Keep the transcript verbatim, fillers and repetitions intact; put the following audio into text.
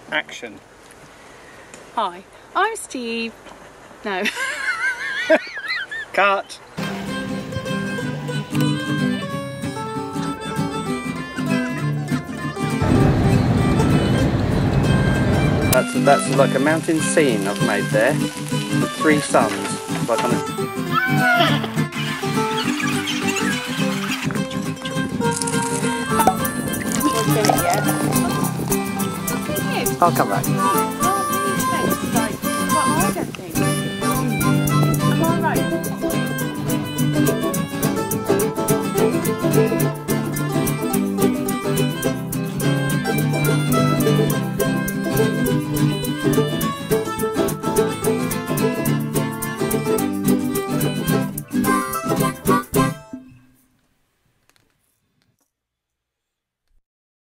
Action. Hi, I'm Steve. No. Cut. That's that's like a mountain scene I've made there. With three suns, like on a. I'll come back.